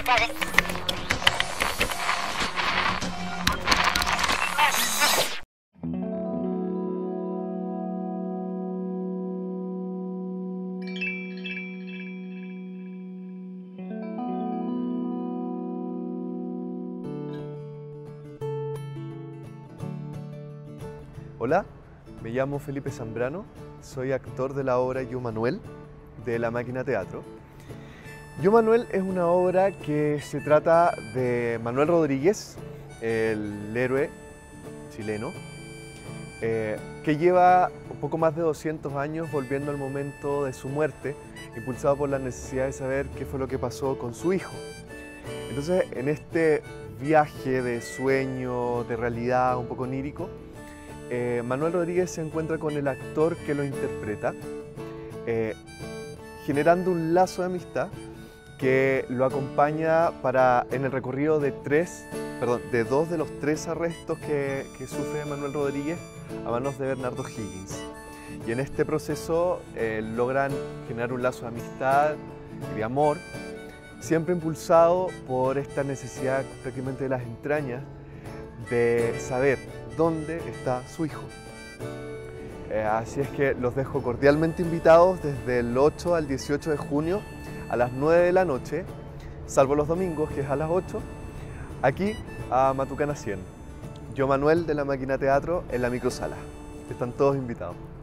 prepare. Hola, me llamo Felipe Zambrano, soy actor de la obra Yo Manuel de La Máquina Teatro. Yo Manuel es una obra que se trata de Manuel Rodríguez, el héroe chileno, que lleva un poco más de 200 años volviendo al momento de su muerte, impulsado por la necesidad de saber qué fue lo que pasó con su hijo. Entonces, en este viaje de sueño, de realidad un poco onírico, Manuel Rodríguez se encuentra con el actor que lo interpreta, generando un lazo de amistad que lo acompaña en el recorrido de dos de los tres arrestos que sufre Manuel Rodríguez a manos de Bernardo Higgins. Y en este proceso logran generar un lazo de amistad y de amor, siempre impulsado por esta necesidad prácticamente de las entrañas de saber dónde está su hijo. Así es que los dejo cordialmente invitados desde el 8 al 18 de junio a las 9 de la noche, salvo los domingos, que es a las 8, aquí a Matucana 100. Yo Manuel de La Máquina Teatro en la microsala. Están todos invitados.